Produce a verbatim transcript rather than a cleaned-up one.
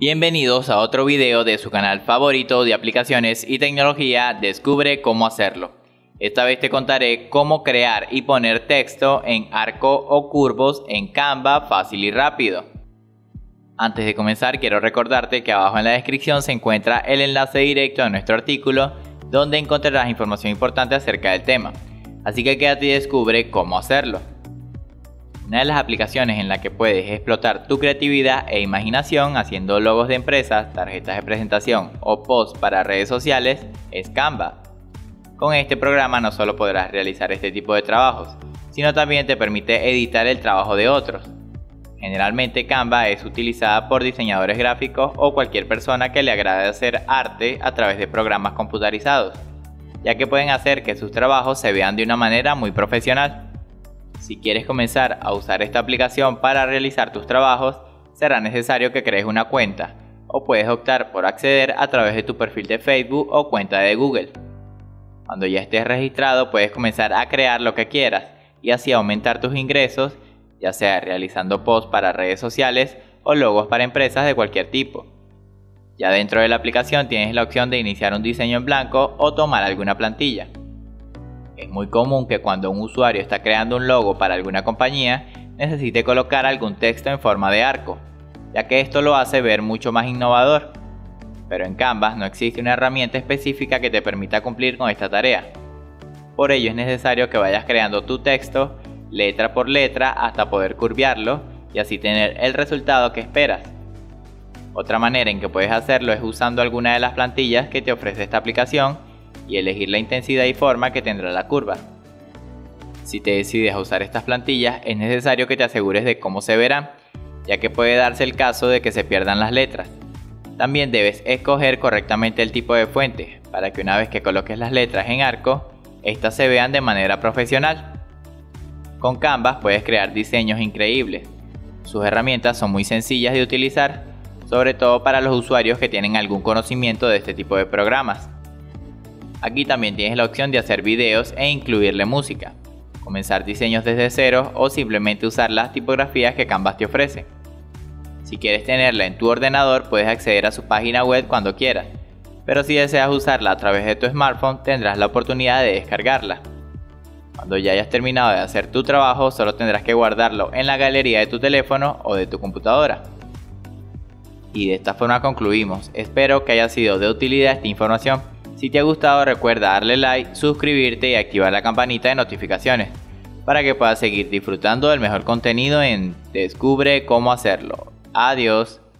Bienvenidos a otro video de su canal favorito de aplicaciones y tecnología. Descubre cómo hacerlo. Esta vez te contaré cómo crear y poner texto en arco o curvos en Canva fácil y rápido. Antes de comenzar, quiero recordarte que abajo en la descripción se encuentra el enlace directo a nuestro artículo, donde encontrarás información importante acerca del tema. Así que quédate y descubre cómo hacerlo. Una de las aplicaciones en la que puedes explotar tu creatividad e imaginación haciendo logos de empresas, tarjetas de presentación o posts para redes sociales es Canva. Con este programa no solo podrás realizar este tipo de trabajos, sino también te permite editar el trabajo de otros. Generalmente Canva es utilizada por diseñadores gráficos o cualquier persona que le agrade hacer arte a través de programas computarizados, ya que pueden hacer que sus trabajos se vean de una manera muy profesional. Si quieres comenzar a usar esta aplicación para realizar tus trabajos, será necesario que crees una cuenta, o puedes optar por acceder a través de tu perfil de Facebook o cuenta de Google. Cuando ya estés registrado, puedes comenzar a crear lo que quieras y así aumentar tus ingresos, ya sea realizando posts para redes sociales o logos para empresas de cualquier tipo. Ya dentro de la aplicación tienes la opción de iniciar un diseño en blanco o tomar alguna plantilla. Es muy común que cuando un usuario está creando un logo para alguna compañía, necesite colocar algún texto en forma de arco, ya que esto lo hace ver mucho más innovador. Pero en Canva no existe una herramienta específica que te permita cumplir con esta tarea. Por ello es necesario que vayas creando tu texto, letra por letra, hasta poder curvearlo y así tener el resultado que esperas. Otra manera en que puedes hacerlo es usando alguna de las plantillas que te ofrece esta aplicación y elegir la intensidad y forma que tendrá la curva. Si te decides a usar estas plantillas, es necesario que te asegures de cómo se verán, ya que puede darse el caso de que se pierdan las letras. También debes escoger correctamente el tipo de fuente, para que una vez que coloques las letras en arco, estas se vean de manera profesional. Con Canva puedes crear diseños increíbles. Sus herramientas son muy sencillas de utilizar, sobre todo para los usuarios que tienen algún conocimiento de este tipo de programas. Aquí también tienes la opción de hacer videos e incluirle música, comenzar diseños desde cero o simplemente usar las tipografías que Canva te ofrece. Si quieres tenerla en tu ordenador, puedes acceder a su página web cuando quieras, pero si deseas usarla a través de tu smartphone, tendrás la oportunidad de descargarla. Cuando ya hayas terminado de hacer tu trabajo, solo tendrás que guardarlo en la galería de tu teléfono o de tu computadora. Y de esta forma concluimos. Espero que haya sido de utilidad esta información. Si te ha gustado, recuerda darle like, suscribirte y activar la campanita de notificaciones para que puedas seguir disfrutando del mejor contenido en Descubre cómo hacerlo. Adiós.